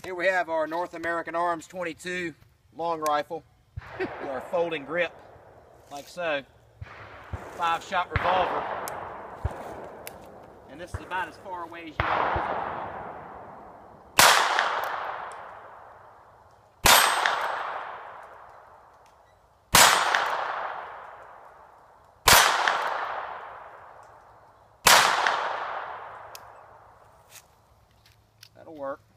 Here we have our North American Arms 22 long rifle with our folding grip, like so. 5-shot revolver. And this is about as far away as you want to use it. That'll work.